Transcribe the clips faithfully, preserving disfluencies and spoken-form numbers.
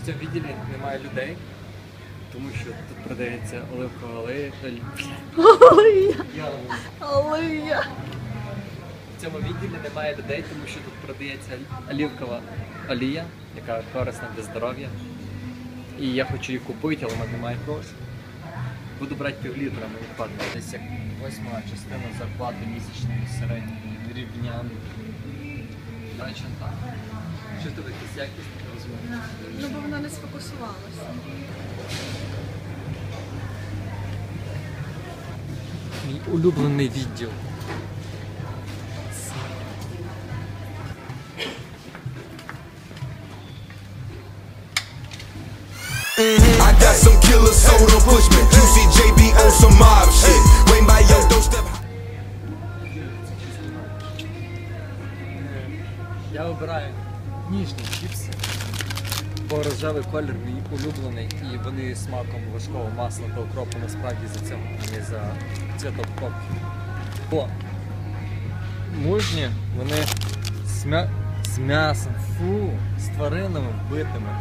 цьому відділі немає людей, тому що тут продається оливкова олія. Олія! Олія! В цьому відділі немає людей, тому що тут продається оливкова олія, яка корисна для здоров'я. І я хочу її купити, але в мене немає грошей. Буду брати пів літра, мені падає. Десь як восьма частина зарплати місячної середньої рівнян. Наче так. Що в тебе якісь якісні розмови? Ну, бо вона не сфокусувалася. Мій улюблений відділ. I got some killer soda push me. Juicy джей бі on some mob shit. Wait by your doorstep. Я обираю ніжні чіпси, бо рожевий колір мій улюблений і вони смаком важкого масла та укропу насправді за цього, а не за цвіток кропки. Бо мужні вони з, м'я... з м'ясом, фу, з тваринами вбитими.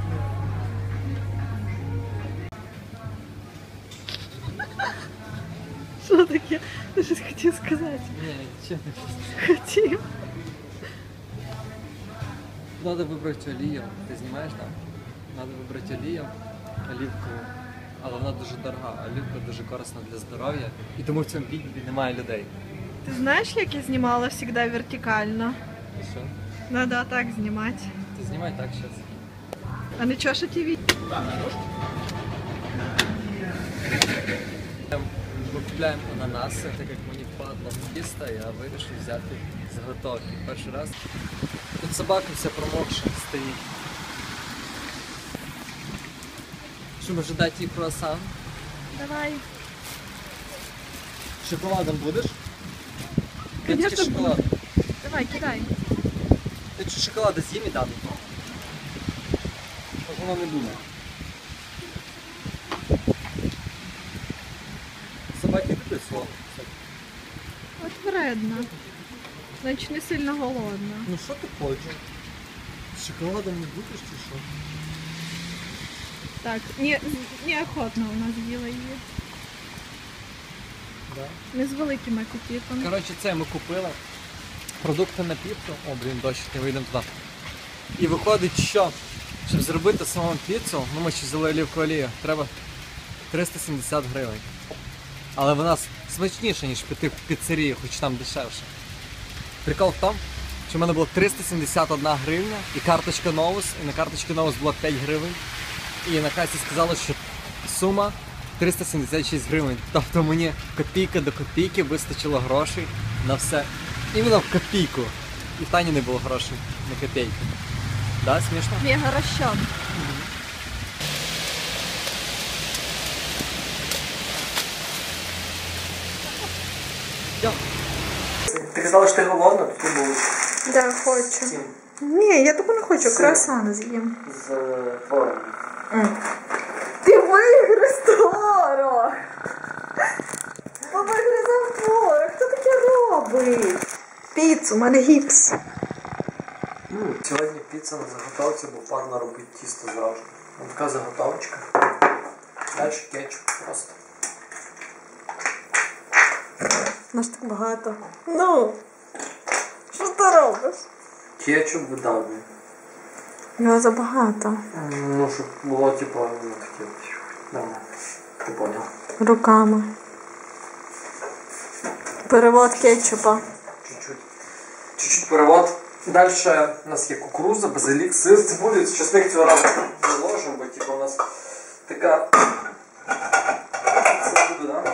Що таке? Ти щось хотів сказати? Ні, нічого не Хотів. Надо вибрати олію. Ти знімаєш там? Надо вибрати олію, олівкову. Але вона дуже дорога. Олівка дуже корисна для здоров'я. І тому в цьому відділі немає людей. Ти знаєш, як я знімала завжди вертикально? І що? Надо так знімати. Ти знімай так зараз. А не чого що ті відео? Ми купляємо ананаси, так як мені впадло їсти, я вирішив взяти заготовки. Перший раз. Тут собака вся промокша стоїть. Що, може дати їй круасан? Давай. Шоколадом будеш? Конечно, Тільки шоколад. Давай, кидай. Я чи шоколада з'їм і дам. Може вона не буде. Собаки люблять слово. От вредно. Значить не сильно голодна. Ну що ти хочеш? З шоколадом не будеш чи що? Так, не, неохотно у нас з'їла її. Да. Не з великим апетитом. Коротше, це ми купили. Продукти на піцу. О, блін, дощ, не вийдемо туди. І виходить, що, щоб зробити самому піцу, ну ми ще взяли олівкову олію, треба триста сімдесят гривень. Але вона смачніша, ніж піти в піцерію, хоч там дешевше. Прикол в тому, що в мене було триста сімдесят одна гривня і карточка Novus, і на карточці Novus було п'ять гривень. І на касі сказали, що сума триста сімдесят шість гривень. Тобто мені копійка до копійки вистачило грошей на все. Іменно в копійку. І в Тані не було грошей на копійку. Да, смішно? Мега розчет. Ти казала, що ти голодна, то ти був Да, хочу. Ні, я таку не хочу, круасан з'їм. з творогом. Ти вигриз творог! Вигризав творог, хто таке робить? Піцу, у мене гіпс. Сьогодні піца на заготовці, бо падла робить тісто завжди. Ось така заготовочка. Далі кетчуп просто. Нас так багато. Ну, що ти робиш? Кетчуп видавлює. Його забагато. Ну, щоб було, типу, ну, таке. Нормально. Ти поняв. Руками. Перевод кетчупа. Чуть-чуть. Чуть-чуть перевод. Далі у нас є кукуруза, базилік, сир, цибулю. Чесник цього разу не ложимо, бо типу, у нас така... Це буде, да?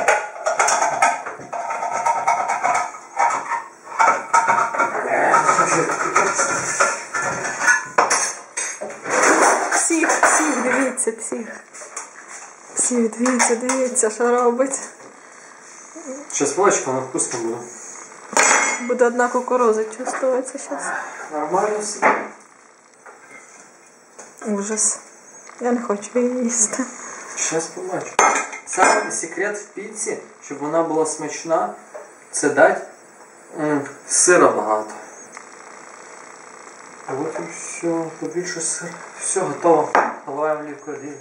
Псих, псих, дивіться, псих. Псих, дивіться, дивіться, що робить. Зараз молочко, воно вкусно буде. Буде одна кукуруза чувствується зараз. Нормально все. Ужас. Я не хочу її їсти. Зараз побачу. Саме секрет в піці, щоб вона була смачна, це дати м, сира багато. А от і все, побільше сира. Все, готово. Поливаємо оливкову олію.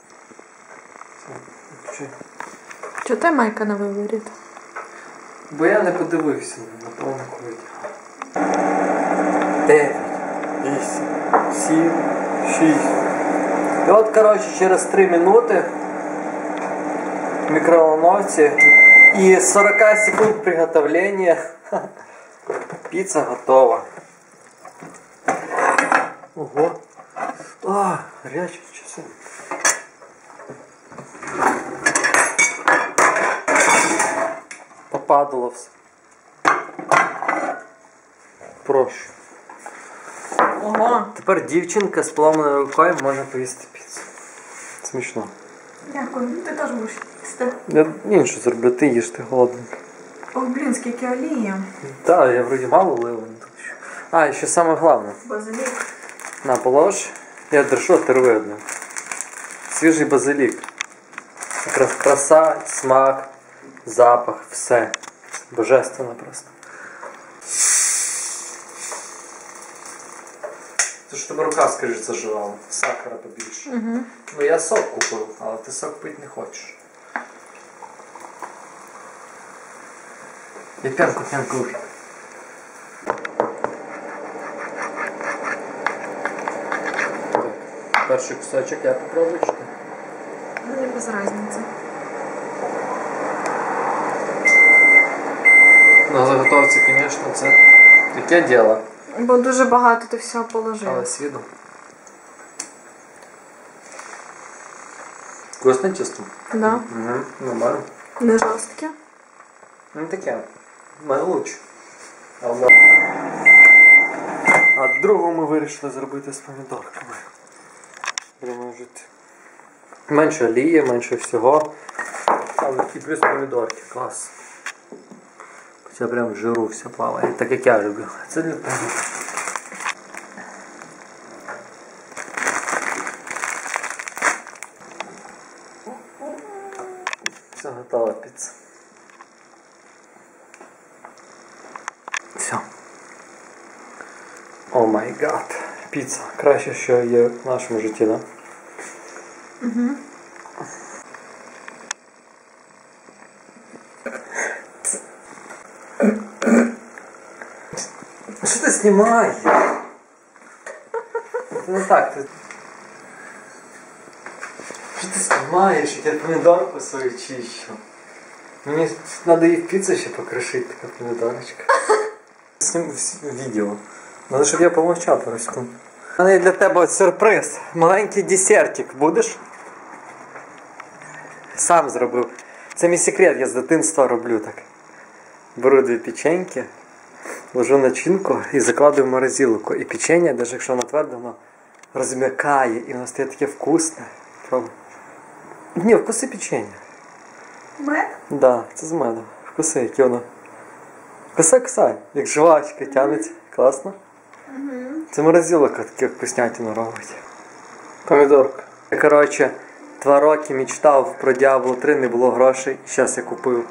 Чого ти майка на виворіт? Бо я не подивився на повнику виділа. Дев'ять, вісім, сім, шість. І от, коротше, через три минути в мікроволновці і сорок секунд приготовлення піца готова. Ого. А, гаряче часи. Попадало все. Прошу. Ого. Тепер дівчинка з поламаною рукою може поїсти піцу. Смішно. Дякую, ти теж будеш їсти. Я іншу зроблю, ти їж, ти голодненька. О, блін, скільки олії. Так, я вроді мало лив. А, і ще саме головне. Базилік. На, полож. Я держу, ти рви одне. Свіжий базилік. Якраз краса, смак, запах, все. Божественно просто. Це ж тебе рука, скоріш, заживала. Сахара побільше. Угу. Ну я сок купив, але ти сок пити не хочеш. Я п'янку п'янку. Перший кусочок я попробую, чи ти? Мені без різниці. На заготовці, звісно, це таке діло. Бо дуже багато ти всього положив. Але свіду. Вкусне тісто? Да. Угу, нормально. Не жорстке. Ну таке. В мене лучше. Але... А другу ми вирішили зробити з помідорками. Будемо жити. Менше олії, менше всього. Але і плюс помідорки. Клас. Хоча прям в жиру все плаває. Так як я люблю. Це для тебе. Все, готова піца. Все. О май гад. Піца. Краще, що є в нашому житті, да? Угу. Що ти знімаєш? Це не так. Ти... Що ти знімаєш? Я помідорку свою чищу. Мені треба їх піцу ще покришити, така помідорочка. Знім відео. Треба, щоб я помовчав пару секунд. У мене є для тебе сюрприз. Маленький десертик. Будеш? Сам зробив. Це мій секрет, я з дитинства роблю так. Беру дві печеньки, ложу начинку і закладую в морозилку. І печення, навіть якщо воно тверде, воно розм'якає і воно стає таке вкусне. Пробуй. Ні, вкуси печення. Мед? Так, да, це з медом. Вкуси, яке воно. Кусай, кусай, як жвачка тянеться. Класно? Угу. Це морозилка таке вкуснятину робить. Помідорка. Я, коротше, два роки мечтав про Діабло три, не було грошей. І зараз я купив.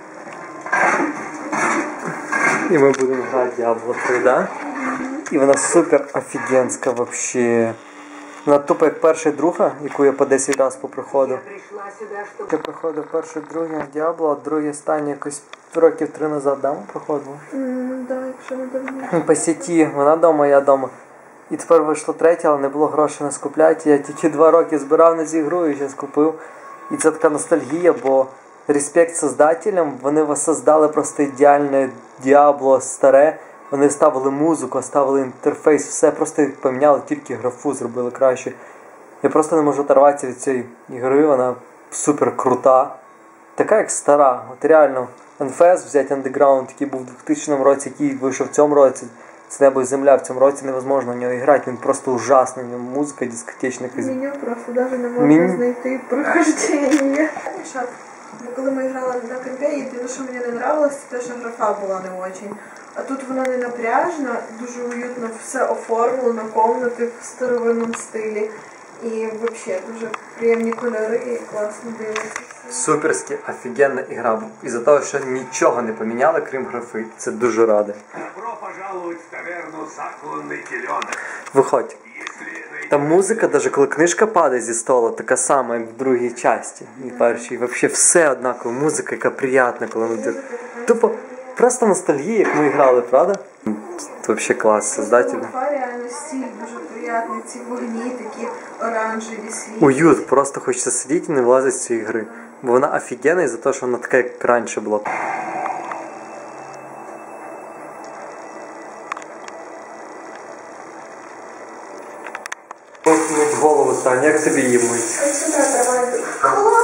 І ми будемо грати Діабло три, да? І вона супер офігенська вообще. Вона тупо як перша і друга, яку я по десять разів попроходив. Я проходив перше, друге Діабло, а друге останнє якось років три назад, да, ми проходили? Mm, да, якщо не давно. По сіті, вона вдома, я вдома. І тепер вийшло третє, але не було грошей на скупляти. Я тільки два роки збирав на цю ігру і зараз купив. І це така ностальгія, бо респект создателям, вони воссоздали просто ідеальне Діабло старе. Вони ставили музику, ставили інтерфейс, все просто поміняли, тільки графу зробили краще. Я просто не можу оторватися від цієї ігри, вона супер крута. Така як стара. От реально, ен еф ес взяти Underground, який був у двохтисячному році, який вийшов в цьому році. Це небо і земля, в цьому році невозможно в нього грати, він просто ужасний, в ньому музика дискотечна. Меню просто навіть не можна Меню? знайти прохождення. Коли ми грали на компі, єдине, що мені не нравилось, це те, що графа була не очень. А тут вона не напряжна, дуже уютно все оформлено, комнати в старовинному стилі. І взагалі дуже приємні кольори і класно дивитися. Суперськи, офігенна ігра. Із-за того, що нічого не поміняли, крім графи. Це дуже радий. Добро пожаловать в таверну «Закланный теленок». Виходь. Если Там музика, навіть коли книжка падає зі столу, така сама, як в другій часті. І першій. Взагалі все однаково. Музика, яка приємна, коли вона... Тупо, просто ностальгія, як ми грали, правда? Це взагалі клас, создатель. Реально стиль дуже приємний, ці вогні такі оранжеві, світлі. Уют, просто хочеться сидіти і не влазити з цієї гри. Бо вона офігенна із-за того, що вона така, як раніше була. Ось мить голову, Таня, як тобі її мить? Ось сюди тримай.